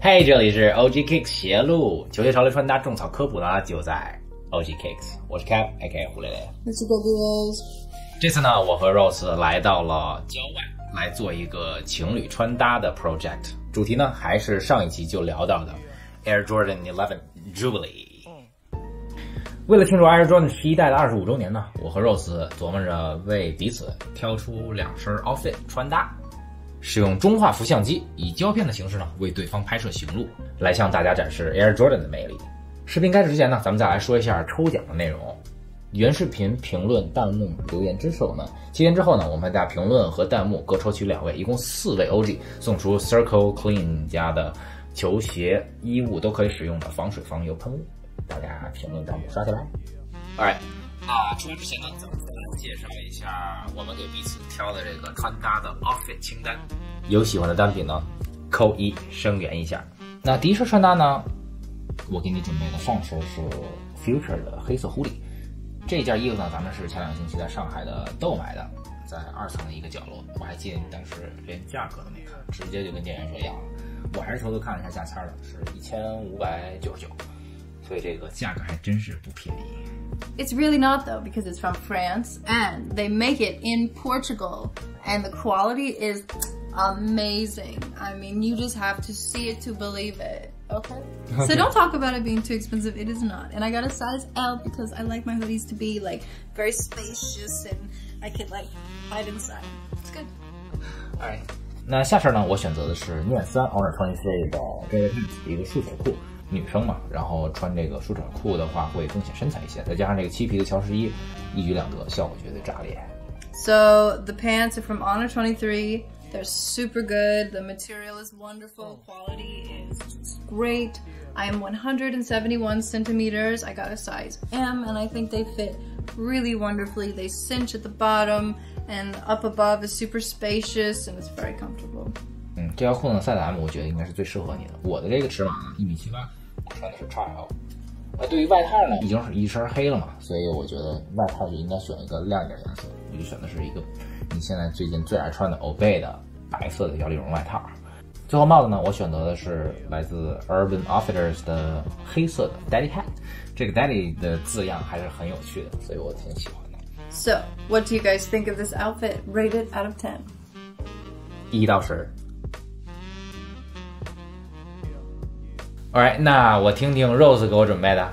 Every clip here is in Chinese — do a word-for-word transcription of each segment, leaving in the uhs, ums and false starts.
嘿，这里是 O G Kicks 邪路，球鞋潮流穿搭种草科普呢，就在 O G Kicks。我是 Cap A K 胡雷雷。 我是 Gabriel。 这次呢，我和 Rose 来到了郊外，来做一个情侣穿搭的 project。主题呢，还是上一期就聊到的 Air Jordan 十一 Jubilee。为了庆祝 Air Jordan 十一代的二十五周年呢，我和 Rose 琢磨着为彼此挑出两身 outfit 穿搭。使用中画幅相机以胶片的形式呢，为对方拍摄行路，来向大家展示 Air Jordan 的魅力。视频开始之前呢，咱们再来说一下抽奖的内容。原视频评论、弹幕留言之手呢，七天之后呢，我们在评论和弹幕各抽取两位，一共四位 O G 送出 Circle Clean 家的球鞋、衣物都可以使用的防水防油喷雾。大家评论弹幕刷起来。Alright。那出发之前呢，咱们再来介绍一下我们给彼此挑的这个穿搭的 outfit 清单。有喜欢的单品呢，扣一声援一下。那第一身穿搭呢，我给你准备的上身是 Future 的黑色 hoodie。这件衣服呢，咱们是前两个星期在上海的豆买的，在二层的一个角落。我还记得，但是连价格都没看，直接就跟店员说要了。我还是偷偷看了一下价签的，是一千五百九十九，所以这个价格还真是不便宜。 It's really not though, because it's from France and they make it in Portugal and the quality is amazing. I mean, you just have to see it to believe it. Okay? Okay. So don't talk about it being too expensive. It is not. And I got a size L because I like my hoodies to be like very spacious and I can like hide inside. It's good. Alright. 那下身呢，我选择的是念三 Owner 二十四的这个一个束腿裤。女生嘛，然后穿这个束腿裤的话会更显身材一些，再加上这个漆皮的乔十一，一举两得，效果绝对炸裂。 So the pants are from Honor twenty-three. They're super good. The material is wonderful. Quality is just great. I am one hundred seventy-one centimeters. I got a size M, and I think they fit really wonderfully. They cinch at the bottom, and up above is super spacious, and it's very comfortable. 嗯，这条裤呢 size M 我觉得应该是最适合你的。我的这个尺码呢一米七八，我穿的是 X L。那对于外套呢，已经是一身黑了嘛，所以我觉得外套就应该选一个亮一点颜色。我就选的是一个你现在最近最爱穿的 Obey 的白色的摇粒绒外套。最后帽子呢，我选择的是来自 Urban Outfitters 的黑色的 Daddy Hat。这个 Daddy 的字样还是很有趣的，所以我挺喜欢的。 So, what do you guys think of this outfit? Rate it out of ten. 一到十。Alright， 那我听听 Rose 给我准备的。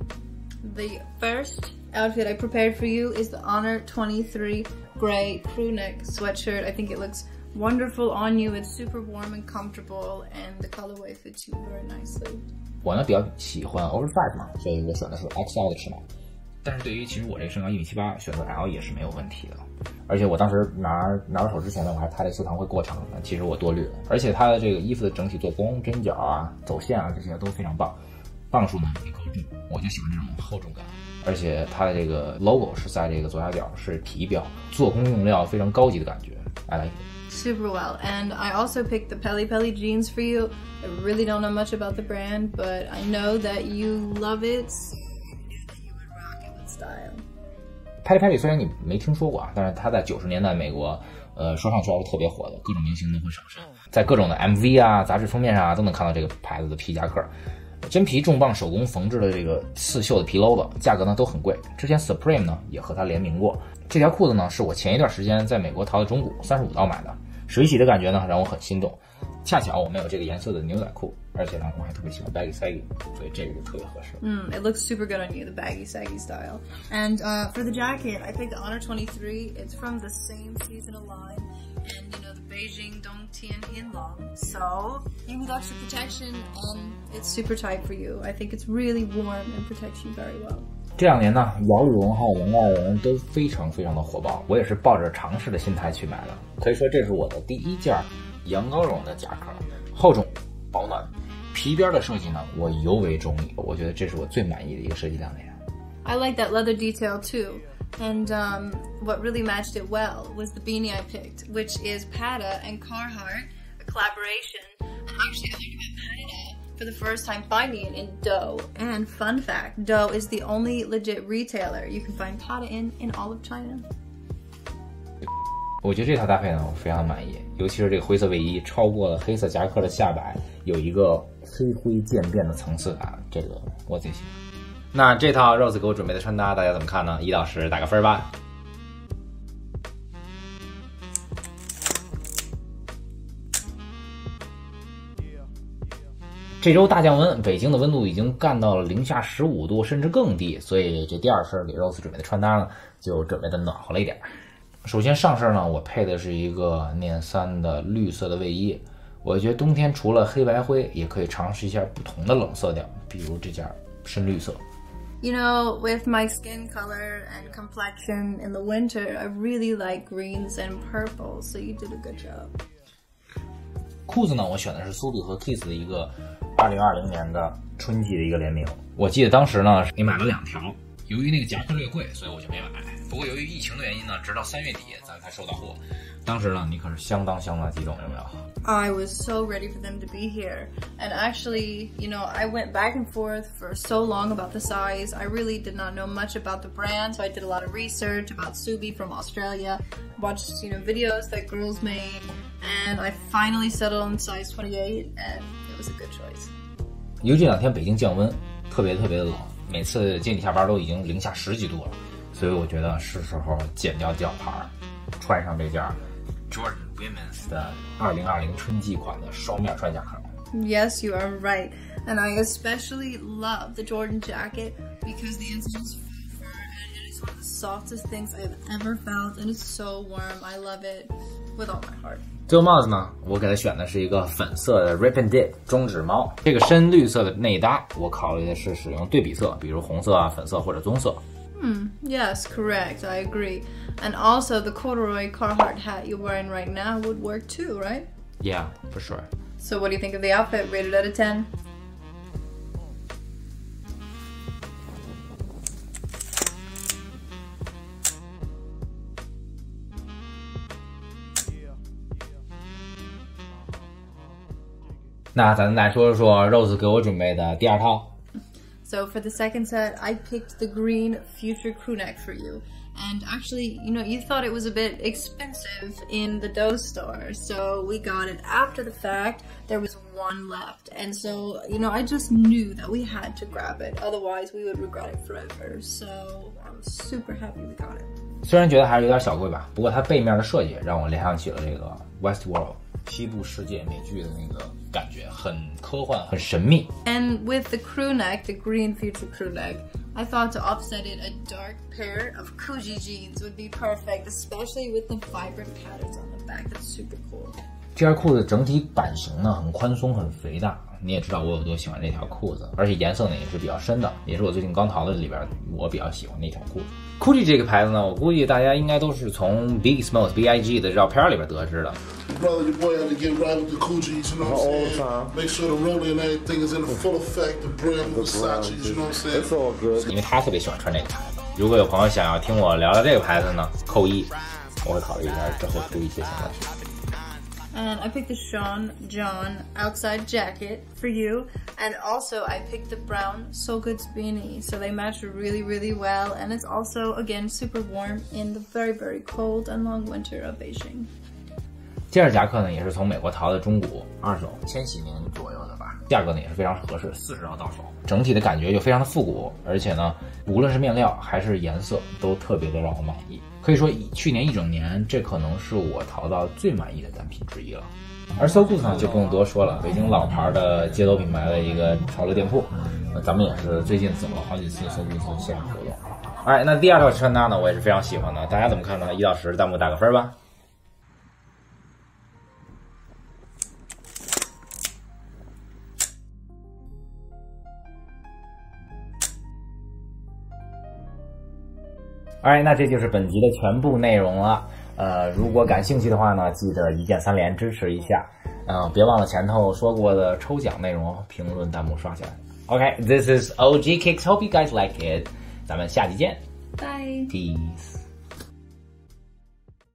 The first outfit I prepared for you is the Honor twenty-three gray crew neck sweatshirt. I think it looks wonderful on you. It's super warm and comfortable, and the colorway fits you very nicely. 我呢比较喜欢 oversize 嘛，所以我选的是 X L 的尺码。但是对于其实我这个身高一米七八，选择 L 也是没有问题的。而且我当时拿拿到手之前呢，我还怕这袖长会过长，其实我多虑了。而且它的这个衣服的整体做工、针脚啊、走线啊这些都非常棒，磅数呢也够重，我就喜欢这种厚重感。而且它的这个 logo 是在这个左下角是皮标，做工用料非常高级的感觉。I like it. Super well. And I also picked the Pelly Pelly jeans for you. I really don't know much about the brand, but I know that you love it. Pelly Pelly 虽然你没听说过啊，但是它在九十年代美国，呃，说唱圈是特别火的，各种明星都会上身，在各种的 M V 啊、杂志封面上啊，都能看到这个牌子的皮夹克，真皮重磅手工缝制的这个刺绣的皮褛子，价格呢都很贵。之前 Supreme 呢也和它联名过。这条裤子呢是我前一段时间在美国淘的中古，三十五刀买的，水洗的感觉呢让我很心动。恰巧我没有这个颜色的牛仔裤，而且呢我还特别喜欢 baggy saggy， 所以这个就特别合适。 Mm, it looks super good on you, the baggy saggy style. And uh, for the jacket, I picked the Honor twenty-three. It's from the same seasonal line, and you know the Beijing Dongtian Hinlong. So you need extra protection, and it's super tight for you. I think it's really warm and protects you very well. 这两年呢，摇粒绒还有人外绒都非常非常的火爆，我也是抱着尝试的心态去买的。可以说这是我的第一件羊羔绒的夹克，厚重、保暖，皮边的设计呢，我尤为中意。我觉得这是我最满意的一个设计亮点。 I like that leather detail too. And um, what really matched it well was the beanie I picked, which is Prada and Carhartt, a collaboration. And actually, I learned about Prada for the first time finding it in Dough. And fun fact, Dough is the only legit retailer you can find Prada in in all of China. 我觉得这套搭配呢，我非常满意，尤其是这个灰色卫衣超过了黑色夹克的下摆，有一个黑灰渐变的层次感，这个我最喜欢。那这套 Rose 给我准备的穿搭，大家怎么看呢？一到十打个分吧。这周大降温，北京的温度已经干到了零下十五度，甚至更低，所以这第二身给 Rose 准备的穿搭呢，就准备的暖和了一点。首先上身呢，我配的是一个念三的绿色的卫衣，我觉得冬天除了黑白灰，也可以尝试一下不同的冷色调，比如这件深绿色。 You know, with my skin color and complexion in the winter, I really like greens and purple, so you did a good job. 裤子呢，我选的是苏比和 Kiss 的一个二零二零年的春季的一个联名。我记得当时呢，你买了两条，由于那个夹克略贵，所以我就没买。不过由于疫情的原因呢，直到三月底咱才收到货。当时呢，你可是相当相当激动，有没有？ I was so ready for them to be here. And actually, you know, I went back and forth for so long about the size. I really did not know much about the brand, so I did a lot of research about Subi from Australia, watched, you know, videos that girls made, and I finally settled on size twenty-eight, and it was a good choice. 由于这两天北京降温，特别特别的冷，每次接你下班都已经零下十几度了，所以我觉得是时候剪掉吊牌，穿上这件 Jordan Women's 的二零二零春季款的双面穿夹克。 Yes, you are right. And I especially love the Jordan jacket because the insole is fur and it is one of the softest things I've ever felt, and it's so warm. I love it with all my heart. 最后帽子呢，我给它选的是一个粉色的 Rip and Dip 中指帽。这个深绿色的内搭，我考虑的是使用对比色，比如红色啊、粉色或者棕色。 Hmm, yes, correct. I agree. And also the corduroy Carhartt hat you're wearing right now would work too, right? Yeah, for sure. So what do you think of the outfit? Rated out of ten? So 那咱来说说 Rose 给我准备的第二套。 So for the second set, I picked the green Future crew neck for you. And actually, you know, you thought it was a bit expensive in the Doe store. So we got it after the fact. There was one left. And so, you know, I just knew that we had to grab it. Otherwise, we would regret it forever. So I'm super happy we got it. 虽然觉得还是有点小贵吧，不过它背面的设计让我联想起了这个 Westworld 西部世界美剧的那个感觉，很科幻，很神秘。 And with the crew neck, the green Future crew neck, I thought to offset it, a dark pair of Coogi jeans would be perfect, especially with the vibrant patterns on the back. That's super cool. 这件裤子整体版型呢很宽松，很肥大。你也知道我有多喜欢这条裤子，而且颜色呢也是比较深的，也是我最近刚淘的里边我比较喜欢的一条裤子。Coogi 这个牌子呢，我估计大家应该都是从 Biggie Smalls B I G 的照片里边得知的。 Brother, your boy had to get right with the Coogies, you know what I'm saying? All the time. Make sure the rolling and everything is in the full effect. The brand, the Versace, you know what I'm saying? It's all good. 因为他特别喜欢穿这个牌子。如果有朋友想要听我聊聊这个牌子呢，扣一，我会考虑一下之后出一些相关视频。 And I picked the Sean John outside jacket for you. And also I picked the brown So Goods beanie. So they match really, really well. And it's also, again, super warm in the very, very cold and long winter of Beijing. 这件夹克呢也是从美国淘的中古二手，千禧年左右的吧，价格呢也是非常合适，四十刀到手。整体的感觉就非常的复古，而且呢，无论是面料还是颜色，都特别的让我满意。可以说，去年一整年，这可能是我淘到最满意的单品之一了。而 So Goods 呢就不用多说了，北京老牌的街头品牌的一个潮流店铺，咱们也是最近走了好几次 So Goods 线下活动。哎，那第二套穿搭呢，我也是非常喜欢的，大家怎么看呢？一到十，弹幕打个分吧。Alright， 那这就是本集的全部内容了。呃，如果感兴趣的话呢，记得一键三连支持一下。嗯、呃，别忘了前头说过的抽奖内容，评论弹幕刷起来。OK，this is O G Kicks，hope you guys like it。咱们下期见。 Bye. Peace。